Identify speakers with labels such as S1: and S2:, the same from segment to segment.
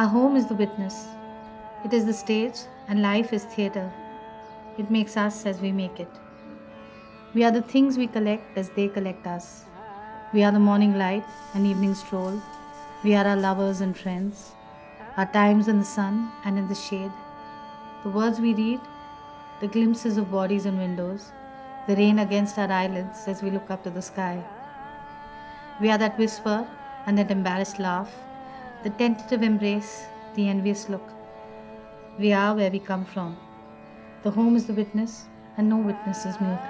S1: Our home is the witness. It is the stage, and life is theatre. It makes us as we make it. We are the things we collect as they collect us. We are the morning light and evening stroll. We are our lovers and friends, our times in the sun and in the shade. The words we read, the glimpses of bodies and windows, the rain against our eyelids as we look up to the sky. We are that whisper and that embarrassed laugh, the tentative embrace, the envious look. We are where we come from. The home is the witness, and no witness is mute.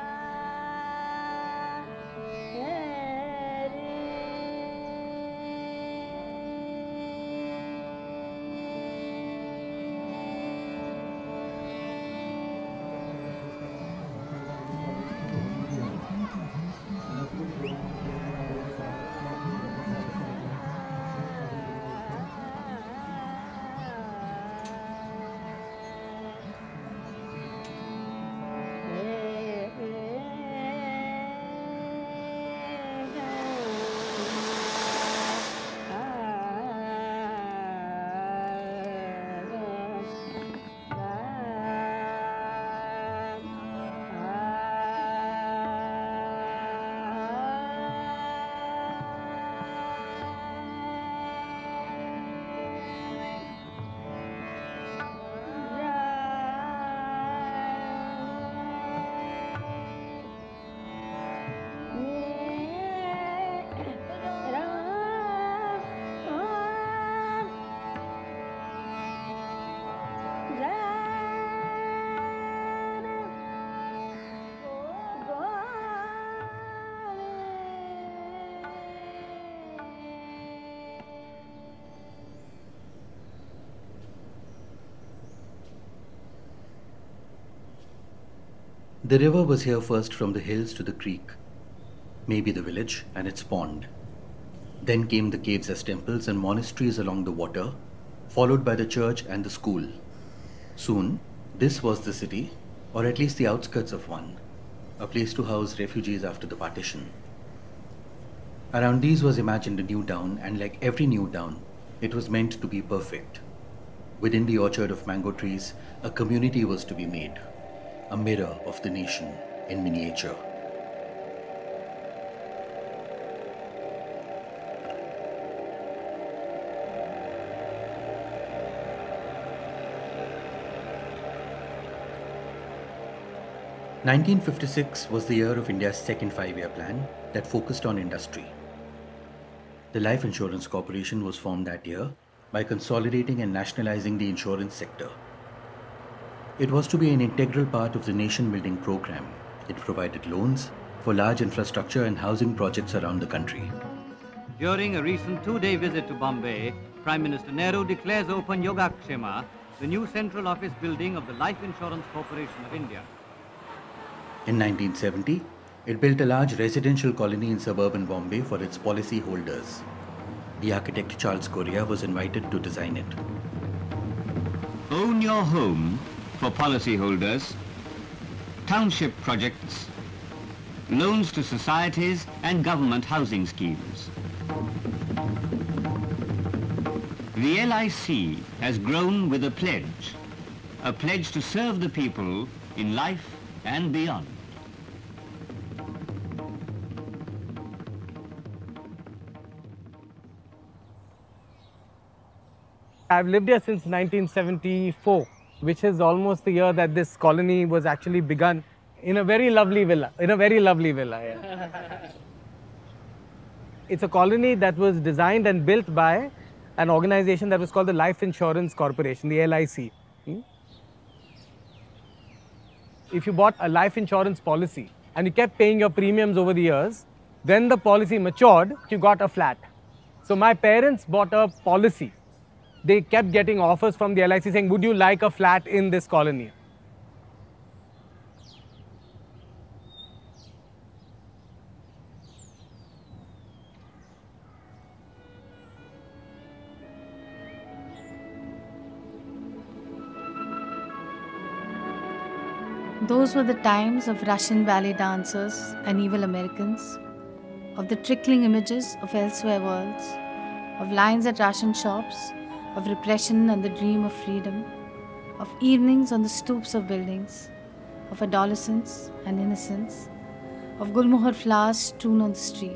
S2: The river was here first from the hills to the creek, maybe the village and its pond. Then came the caves as temples and monasteries along the water, followed by the church and the school. Soon, this was the city, or at least the outskirts of one, a place to house refugees after the partition. Around these was imagined a new town, and like every new town, it was meant to be perfect. Within the orchard of mango trees, a community was to be made. A mirror of the nation in miniature. "1956 was the year of India's second five-year plan that focused on industry. The Life Insurance Corporation was formed that year by consolidating and nationalizing the insurance sector. It was to be an integral part of the nation-building program. It provided loans for large infrastructure and housing projects around the country.
S3: During a recent two-day visit to Bombay, Prime Minister Nehru declares open Yogakshema, the new central office building of the Life Insurance Corporation of India.
S2: In 1970, it built a large residential colony in suburban Bombay for its policy holders. The architect Charles Correa was invited to design it.
S4: Own your home for policyholders, township projects, loans to societies and government housing schemes. The LIC has grown with a pledge to serve the people in life and beyond.
S5: I've lived here since 1974. Which is almost the year that this colony was actually begun, in a very lovely villa, yeah. It's a colony that was designed and built by an organization that was called the Life Insurance Corporation, the LIC. If you bought a life insurance policy and you kept paying your premiums over the years, when the policy matured, you got a flat. So my parents bought a policy. They kept getting offers from the LIC saying, would you like a flat in this colony?
S1: Those were the times of Russian ballet dancers and evil Americans, of the trickling images of elsewhere worlds, of lines at ration shops of repression and the dream of freedom, of evenings on the stoops of buildings, of adolescence and innocence, of gulmohar flowers strewn on the street.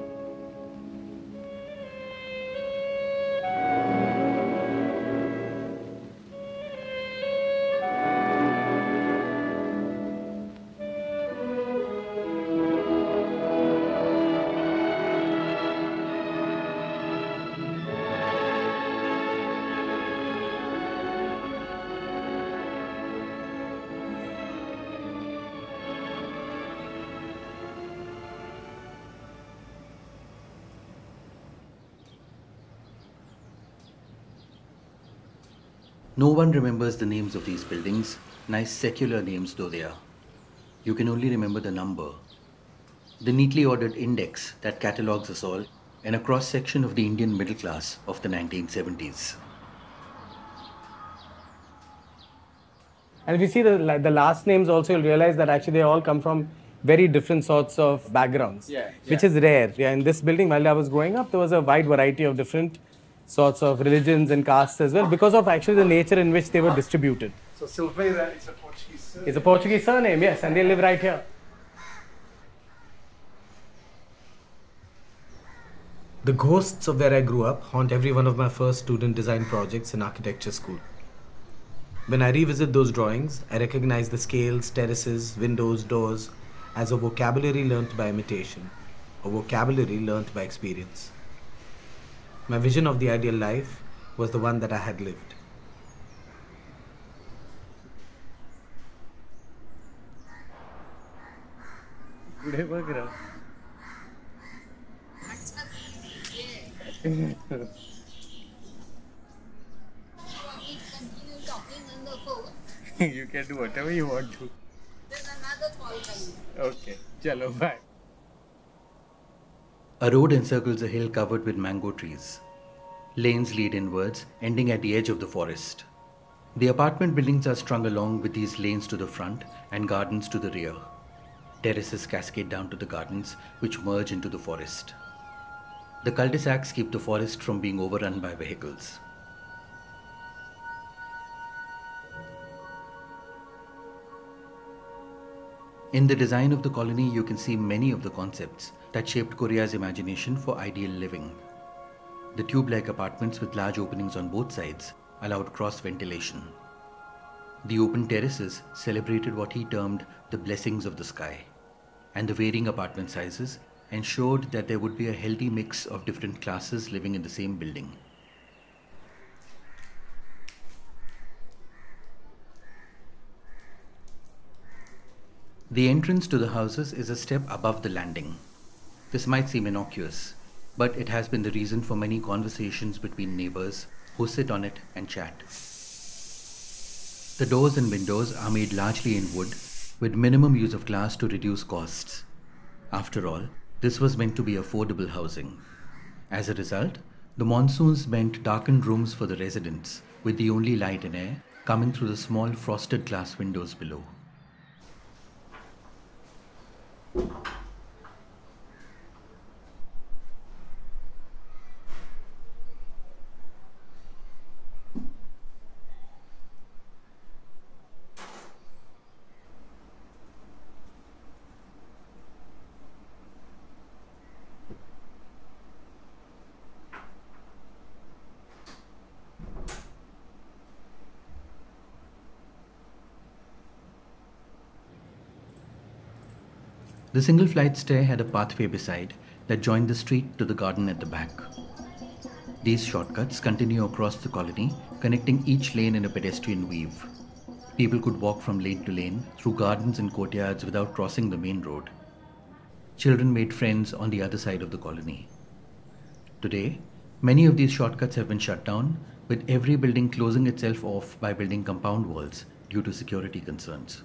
S2: No one remembers the names of these buildings, nice secular names though they are. You can only remember the number, the neatly ordered index that catalogues us all, and a cross-section of the Indian middle class of the 1970s.
S5: And if you see the last names also, you'll realize that actually they all come from very different sorts of backgrounds, which is rare. Yeah, in this building, while I was growing up, there was a wide variety of different sorts of religions and castes as well, because of actually the nature in which they were distributed.
S6: So Silveira is a Portuguese surname.
S5: It's a Portuguese surname, yes, and they live right here.
S6: The ghosts of where I grew up haunt every one of my first student design projects in architecture school. When I revisit those drawings, I recognize the scales, terraces, windows, doors as a vocabulary learnt by imitation, a vocabulary learnt by experience. My vision of the ideal life was the one that I had lived.
S5: You can do whatever you want to. Okay, chalo, bye.
S2: A road encircles a hill covered with mango trees. Lanes lead inwards, ending at the edge of the forest. The apartment buildings are strung along with these lanes to the front and gardens to the rear. Terraces cascade down to the gardens, which merge into the forest. The cul-de-sacs keep the forest from being overrun by vehicles. In the design of the colony, you can see many of the concepts that shaped Korea's imagination for ideal living. The tube-like apartments with large openings on both sides allowed cross-ventilation. The open terraces celebrated what he termed the blessings of the sky, and the varying apartment sizes ensured that there would be a healthy mix of different classes living in the same building. The entrance to the houses is a step above the landing. This might seem innocuous, but it has been the reason for many conversations between neighbors who sit on it and chat. The doors and windows are made largely in wood, with minimum use of glass to reduce costs. After all, this was meant to be affordable housing. As a result, the monsoons meant darkened rooms for the residents, with the only light and air coming through the small frosted glass windows below. The single flight stair had a pathway beside that joined the street to the garden at the back. These shortcuts continue across the colony, connecting each lane in a pedestrian weave. People could walk from lane to lane through gardens and courtyards without crossing the main road. Children made friends on the other side of the colony. Today, many of these shortcuts have been shut down, with every building closing itself off by building compound walls due to security concerns.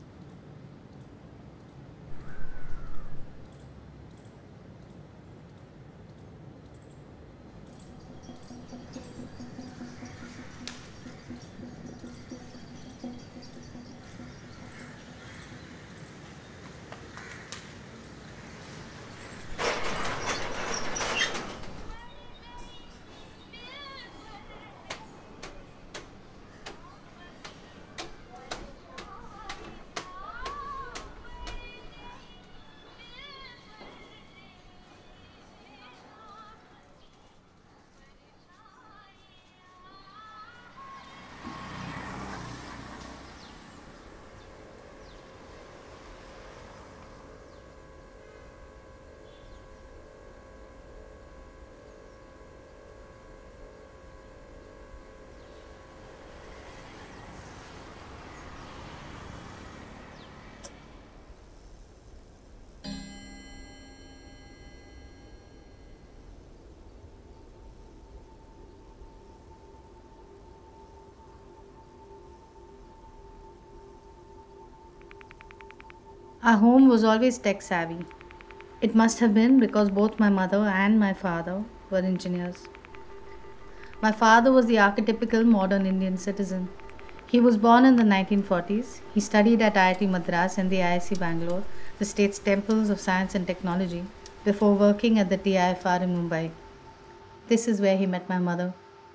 S1: Our home was always tech savvy. It must have been because both my mother and my father were engineers. My father was the archetypical modern Indian citizen. He was born in the 1940s. He studied at IIT Madras and the IIC Bangalore, the state's temples of science and technology, before working at the TIFR in Mumbai. This is where he met my mother.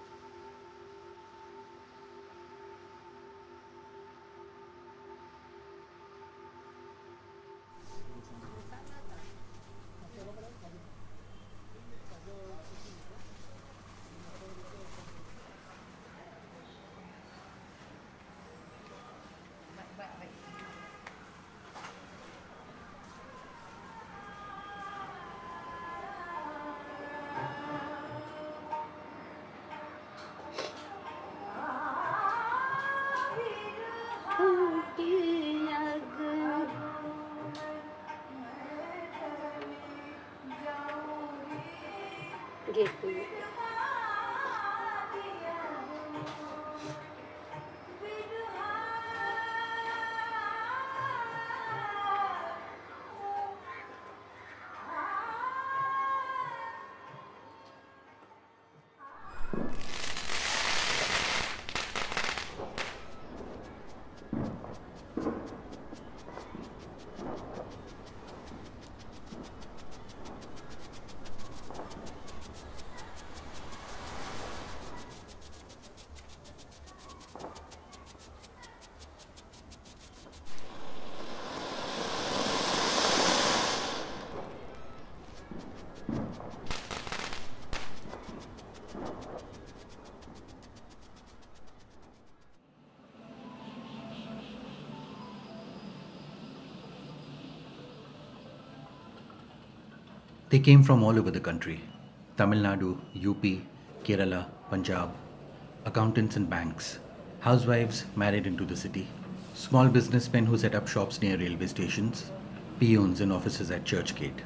S2: They came from all over the country: Tamil Nadu, UP, Kerala, Punjab, accountants and banks, housewives married into the city, small businessmen who set up shops near railway stations, peons in offices at Churchgate.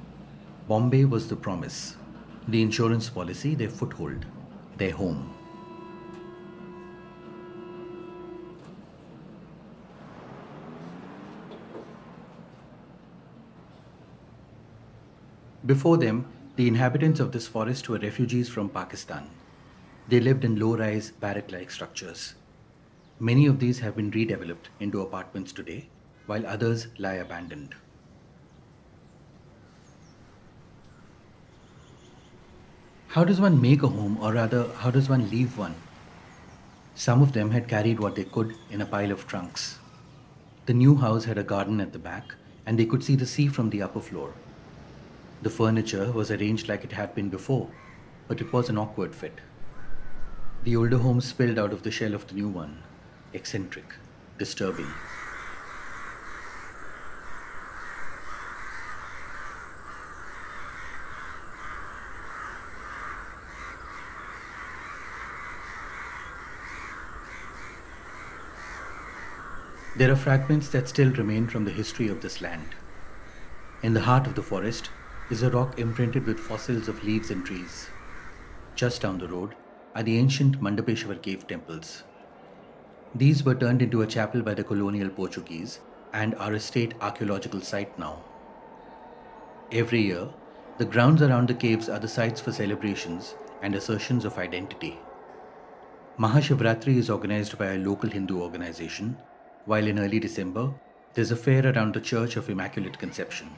S2: Bombay was the promise, the insurance policy, their foothold, their home. Before them, the inhabitants of this forest were refugees from Pakistan. They lived in low-rise, barrack-like structures. Many of these have been redeveloped into apartments today, while others lie abandoned. How does one make a home, or rather, how does one leave one? Some of them had carried what they could in a pile of trunks. The new house had a garden at the back, and they could see the sea from the upper floor. The furniture was arranged like it had been before, but it was an awkward fit. The older home spilled out of the shell of the new one, eccentric, disturbing. There are fragments that still remain from the history of this land. In the heart of the forest is a rock imprinted with fossils of leaves and trees. Just down the road are the ancient Mandapeshwar cave temples. These were turned into a chapel by the colonial Portuguese and are a state archaeological site now. Every year, the grounds around the caves are the sites for celebrations and assertions of identity. Mahashivratri is organized by a local Hindu organization, while in early December, there's a fair around the Church of Immaculate Conception.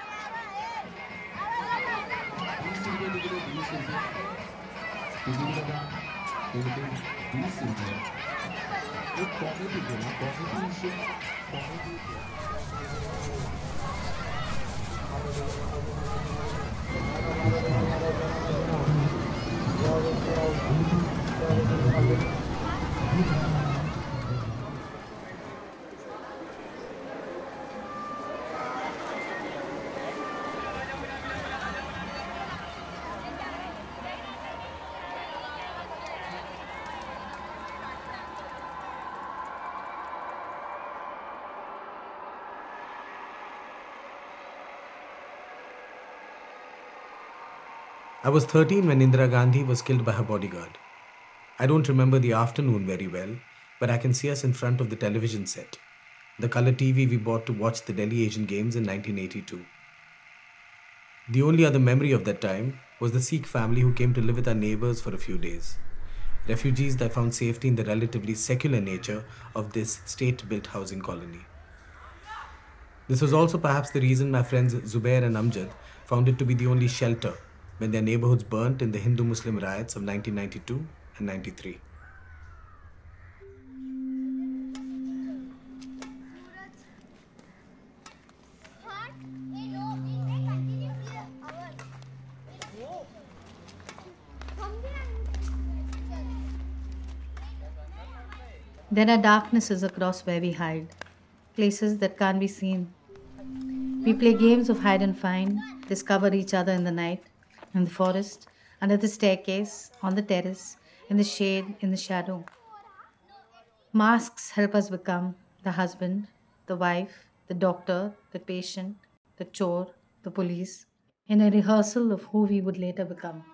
S6: I was 13 when Indira Gandhi was killed by her bodyguard. I don't remember the afternoon very well, but I can see us in front of the television set. the color TV we bought to watch the Delhi Asian Games in 1982. The only other memory of that time was the Sikh family who came to live with our neighbors for a few days. Refugees that found safety in the relatively secular nature of this state-built housing colony. This was also perhaps the reason my friends Zubair and Amjad found it to be the only shelter when their neighborhoods burnt in the Hindu-Muslim riots of 1992 and 93.
S1: There are darknesses across where we hide, places that can't be seen. We play games of hide and find, discover each other in the night, in the forest, under the staircase, on the terrace, in the shade, in the shadow. Masks help us become the husband, the wife, the doctor, the patient, the chore, the police, in a rehearsal of who we would later become.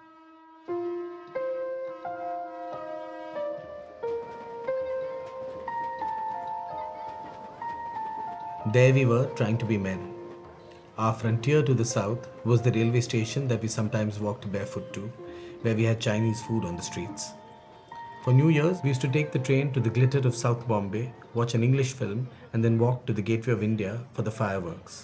S6: There we were, trying to be men. Our frontier to the south was the railway station that we sometimes walked barefoot to, where we had Chinese food on the streets. For New Year's, we used to take the train to the glitter of South Bombay, watch an English film, and then walk to the Gateway of India for the fireworks.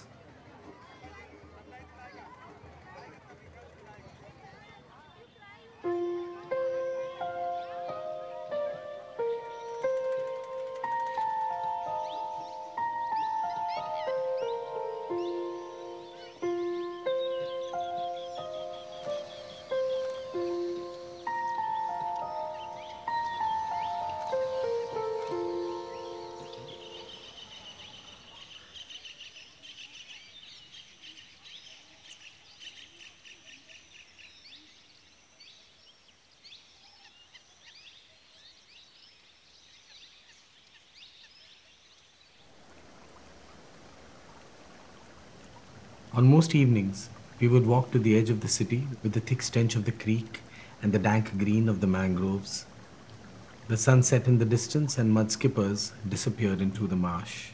S6: On most evenings, we would walk to the edge of the city with the thick stench of the creek and the dank green of the mangroves. The sun set in the distance and mud skippers disappeared into the marsh.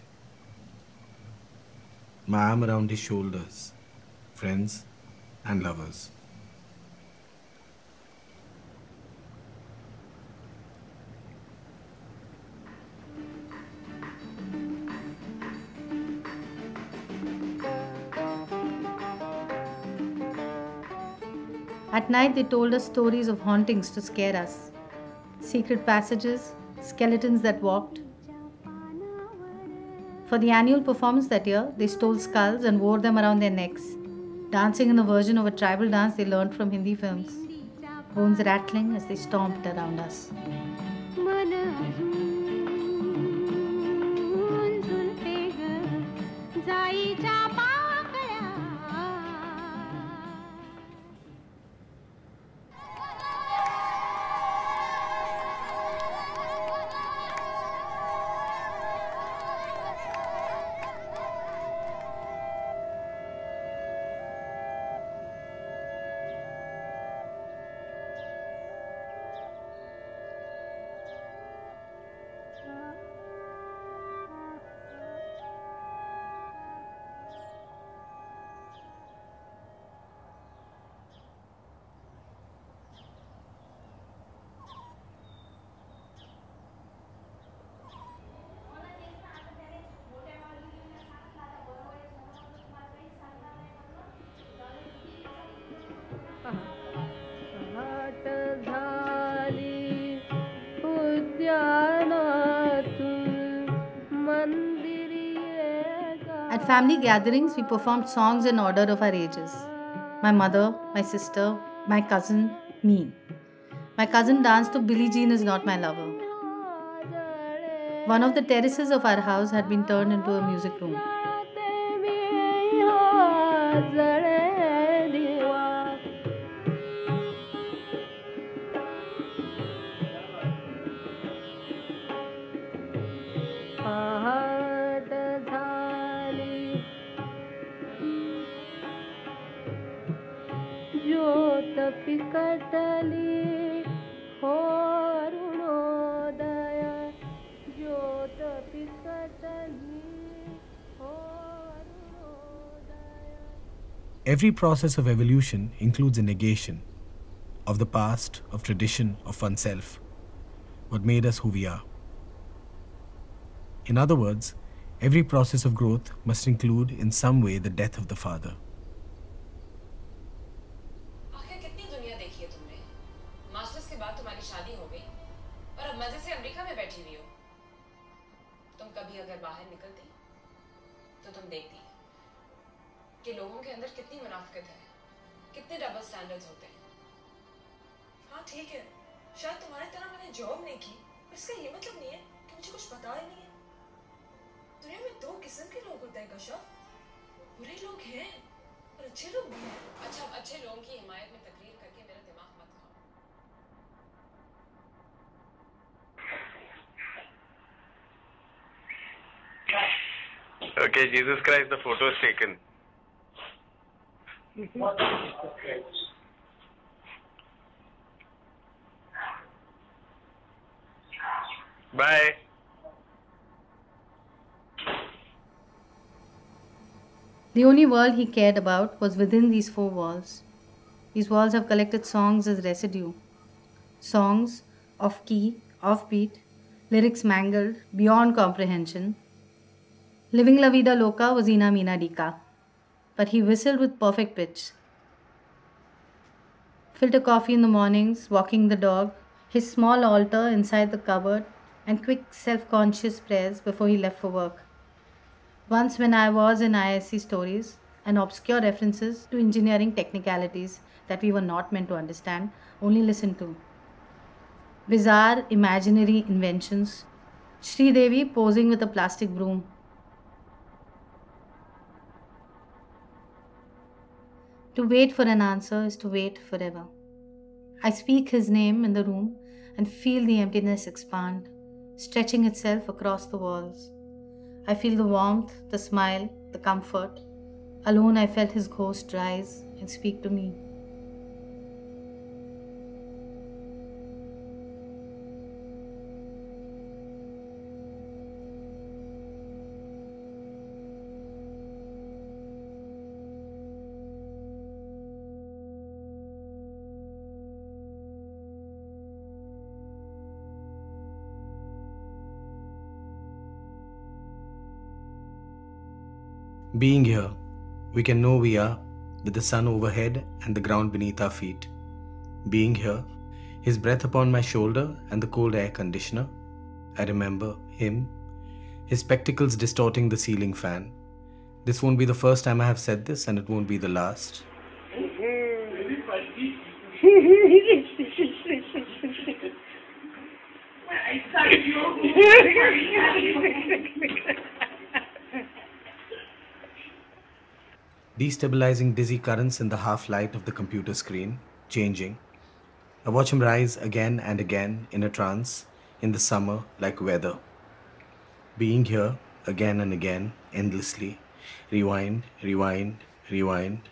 S6: My arm around his shoulders, friends and lovers.
S1: At night, they told us stories of hauntings to scare us. Secret passages, skeletons that walked. For the annual performance that year, they stole skulls and wore them around their necks, dancing in a version of a tribal dance they learned from Hindi films, bones rattling as they stomped around us. At family gatherings, we performed songs in order of our ages. My mother, my sister, my cousin, me. My cousin danced to Billie Jean Is Not My Lover. One of the terraces of our house had been turned into a music room.
S7: पिकटली होरुणोदय ज्योत पिकटली
S6: Every process of evolution includes a negation of the past, of tradition, of oneself, what made us who we are. In other words, every process of growth must include in some way the death of the father.
S7: आखिर कितनी दुनिया देखी है तुमने? Masters के बाद तुम्हारी शादी हो गई और अब मजे से अमेरिका में बैठी हुई हो। तुम कभी अगर बाहर निकलती तो तुम देखती कि लोगों के अंदर कितनी मुनाफिकत है, कितने डबल स्टैंडर्ड्स होते हैं। हाँ ठीक है, शायद तुम्हारी तरह मैंने जॉब नहीं की, पर इसका ये मतलब नहीं है कि मुझे कुछ पता ही नहीं है। दुनिया में दो किस्म के लोग होते हैं कश्यप, बुरे लोग हैं और अच्छे लोग भी हैं। अच्छा, अच्छे लोगों की हिमायत में तकरीर करके मेरा दिमाग मत खाओ।
S8: Okay, Jesus Christ, the photo is taken. Bye.
S1: The only world he cared about was within these four walls. These walls have collected songs as residue. Songs off key, off beat, lyrics mangled beyond comprehension. Living La Vida Loca was Ina Mina Dika, but he whistled with perfect pitch. Filter coffee in the mornings, walking the dog, his small altar inside the cupboard, and quick self-conscious prayers before he left for work. Once when I was in ISC stories and obscure references to engineering technicalities that we were not meant to understand, only listen to. Bizarre imaginary inventions. Sri Devi posing with a plastic broom. To wait for an answer is to wait forever. I speak his name in the room and feel the emptiness expand, stretching itself across the walls. I feel the warmth, the smile, the comfort. Alone I felt his ghost rise and speak to me.
S6: Being here, we can know we are with the sun overhead and the ground beneath our feet. Being here, his breath upon my shoulder and the cold air conditioner. I remember him, his spectacles distorting the ceiling fan. This won't be the first time I have said this, and it won't be the last. Destabilizing dizzy currents in the half-light of the computer screen, changing. I watch him rise again and again in a trance, in the summer like weather. Being here again and again, endlessly. Rewind, rewind, rewind.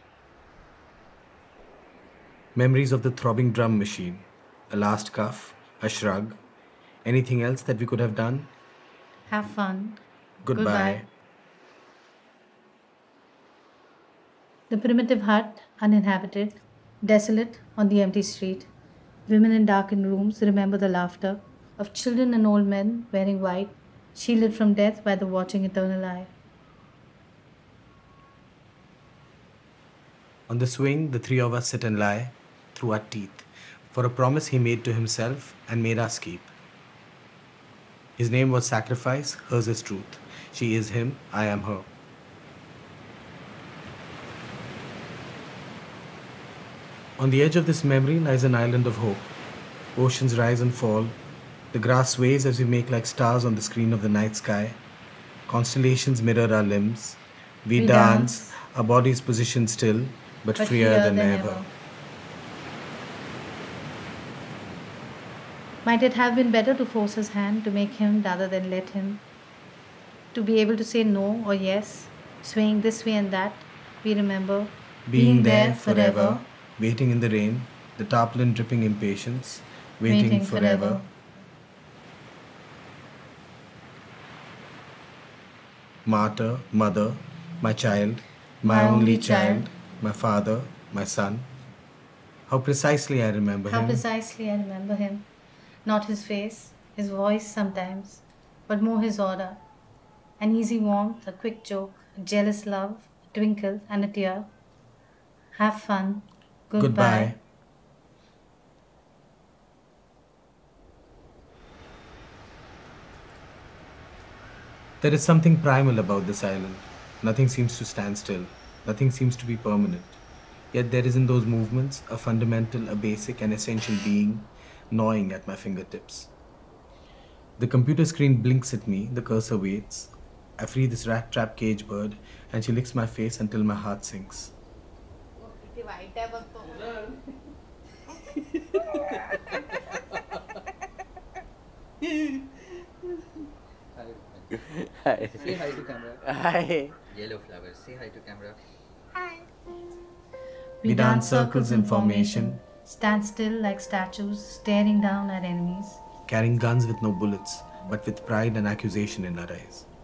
S6: Memories of the throbbing drum machine, a last cuff, a shrug. Anything else that we could have done?
S1: Have fun.
S6: Goodbye.
S1: The primitive hut, uninhabited, desolate on the empty street. Women in darkened rooms remember the laughter of children and old men wearing white, shielded from death by the watching eternal eye.
S6: On the swing, the three of us sit and lie through our teeth for a promise he made to himself and made us keep. His name was sacrifice, hers is truth. She is him, I am her. On the edge of this memory lies an island of hope. Oceans rise and fall. The grass sways as we make like stars on the screen of the night sky. Constellations mirror our limbs. We dance, our bodies positioned still, but freer than ever.
S1: Might it have been better to force his hand, to make him rather than let him? To be able to say no or yes, swaying this way and that, we remember
S6: Being there forever. Waiting in the rain, the tarpaulin dripping impatience, waiting forever. Martyr, mother, my child, my only child, my father, my son. How precisely I remember
S1: How
S6: him.
S1: precisely I remember him. Not his face, his voice sometimes, but more his aura. An easy warmth, a quick joke, a jealous love, a twinkle and a tear. Have fun. Goodbye.
S6: There is something primal about this island. Nothing seems to stand still. Nothing seems to be permanent. Yet there is in those movements a fundamental, a basic and essential being gnawing at my fingertips. The computer screen blinks at me, the cursor waits. I free this rat-trap cage bird and she licks my face until my heart sinks.
S2: Hi. Say hi to camera.
S5: Hi.
S2: Yellow flowers. Say hi to camera.
S6: We dance circles in formation,
S1: stand still like statues, staring down at enemies.
S6: carrying guns with no bullets, but with pride and accusation in our eyes.